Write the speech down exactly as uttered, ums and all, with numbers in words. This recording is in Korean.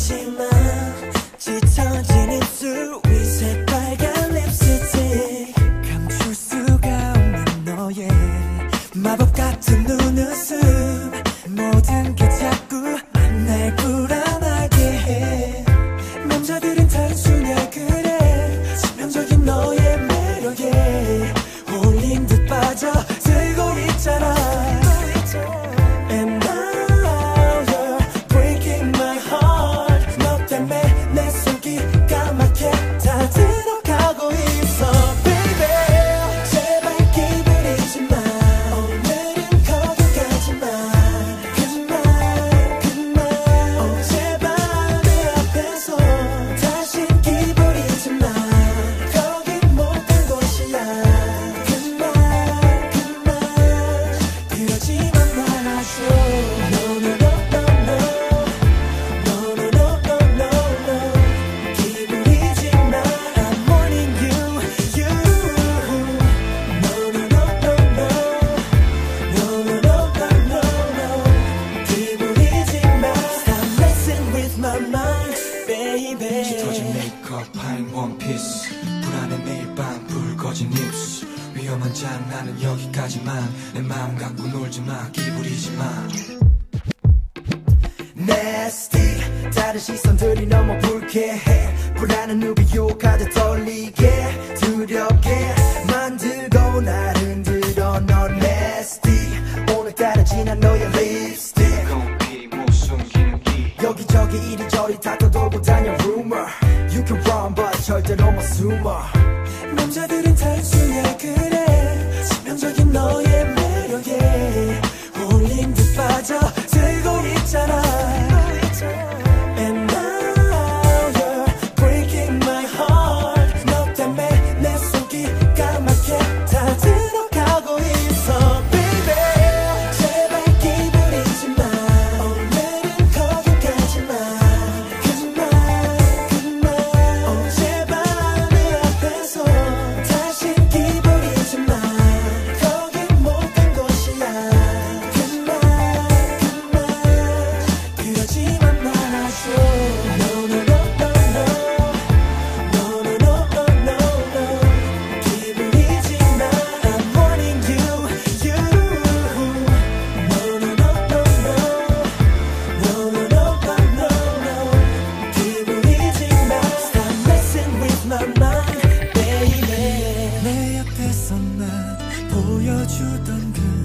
기분이지만 짙어진 입술 위 새빨간 립스틱 감출 수가 없는 너의 마법 같은 눈웃음 모든 게 자꾸 날 불안하게 해 남자들은 단순해 그래 치명적인 너의 매력에 홀린 듯 빠져 들고 있잖아 And now you're breaking my heart 너 때문에 내 속이 까맣게 다 들어가고 있어 baby 제발 기분이지 마 오늘은 거기 가지 마 그만 그만 oh, 제발 내 앞에서 다신 기분이지 마 거긴 못한 곳이야 그만 그만 그러지만 말아줘 No no no no no No no no no no no 기분이지 마 I'm warning you you No no no no no No no no no no 기분이지 마 Stop messing with my mind baby 짙어진 메이크업 파인 원피스 불안해 매일 밤 불 꺼진 입술 위험한 장난은 여기까지만 내 마음 갖고 놀지마 기부리지마 Nasty 다른 시선들이 너무 불쾌해 불안한 눈이 유혹하듯 떨리게 두렵게 만들고 날 흔들어 넌 Nasty 오늘따라 진한 너의 립스틱 커피 못 숨기는 기 여기저기 이리저리 다 떠돌고 다녀 rumor You can run but 절대로 못 숨어 남자들은 단순해 그래 치명적인 너의 매력에 홀린 듯 빠져 들고 있잖아 And now you're breaking my heart 너 때문에 내 속이 까맣게 다 들어가고 있어 baby 제발 기분이지 마 오늘은 거기 가지 마 그만 그만 oh, 제발 내 앞에서 다신 기분이지 마 거긴 못한 곳이야 그만 그만 그러지만 말아줘 No no no no no No no no no no no 기분이지 마 I'm warning you you No no no no no No no no no no no 기분이지 마 Stop messing with my mind baby 내 옆에서만 보여주던 그